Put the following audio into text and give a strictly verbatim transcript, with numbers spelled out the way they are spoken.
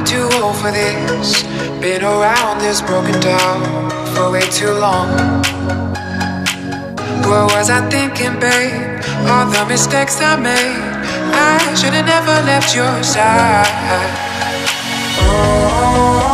too old for this. Been around this broken down for way too long. What was I thinking, babe? All the mistakes I made, I should've never left your side. Oh,